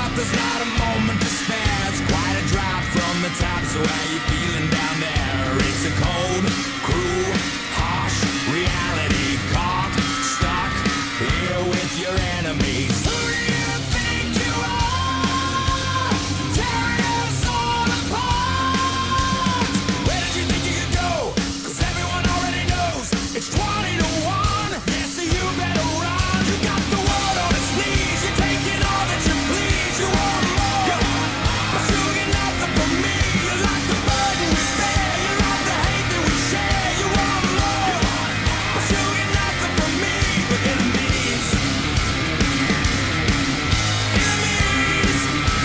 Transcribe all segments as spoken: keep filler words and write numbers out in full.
up, there's not a moment to spare. It's quite a drop from the top, so how you feeling down there? It's a cold, cruel, harsh reality. Caught, stuck here with your enemies. Who do you think you are? Tearing us all apart. Where did you think you could go? Cause everyone already knows it's twenty to one. Yeah, so you better run. You got the world on its knees. You're taking all that you please. You want more, but you get nothing from me. You like the burden we bear. You love the hate that we share. You want more, but you get nothing from me. But enemies, enemies.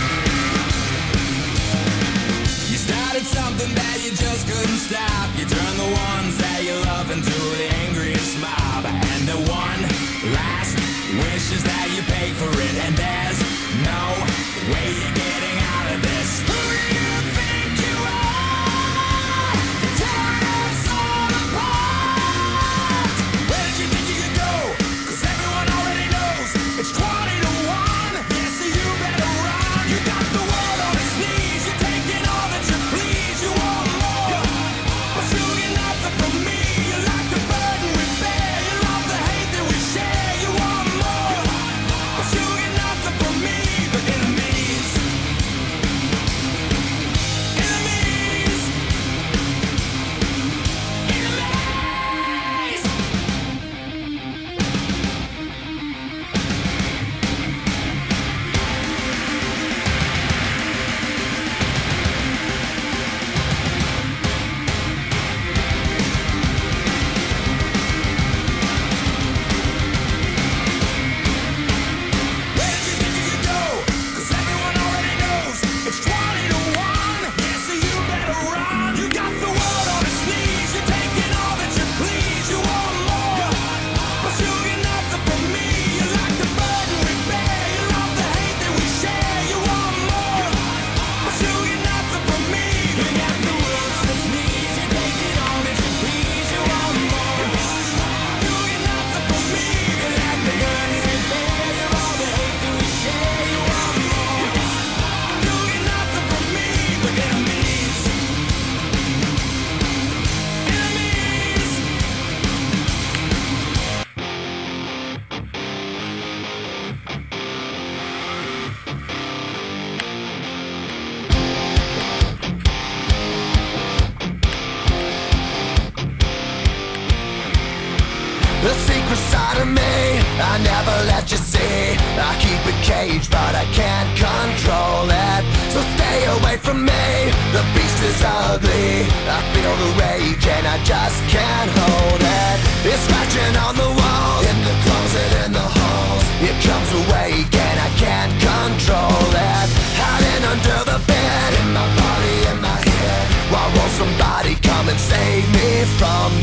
You started something that you just couldn't stop. You turned the ones that you love into the angriest mob. And the one last wish is that you pay for it. And there's no way you're getting out of this. Who do you think you are? Tearing us all apart. Where did you think you could go? Cause everyone already knows it's twenty to one. Yeah, so you better run. You got the world on its knees. You're taking all that you please. You want more, but you get nothing from me. You like the burden we bear. You love the hate that we share. You want more, but you get nothing from me. But enemies, enemies, enemies. Where did you think you could go? Cause everyone already knows it's twenty to one. Yeah, so you better run. You got the world on its knees. You're taking all that you please. You want more, but you get nothing from me. You like the burden we bear. You love the hate that we share. You want more, but you get nothing from me. You got the world on its knees. You're taking all that you please. You want more, you get nothing from me. You like the burden we bear. You love the hate that we share. You want more, you get nothing from me. But enemies, enemies. The secret side of me, I never let you see. I keep it caged, but I can't control it. So stay away from me, the beast is ugly. I feel the rage and I just can't hold it. It's scratching on the walls, in the closet, in the halls. It comes awake and I can't control it. Hiding under the bed, in my body, in my head. Why won't somebody come and save me from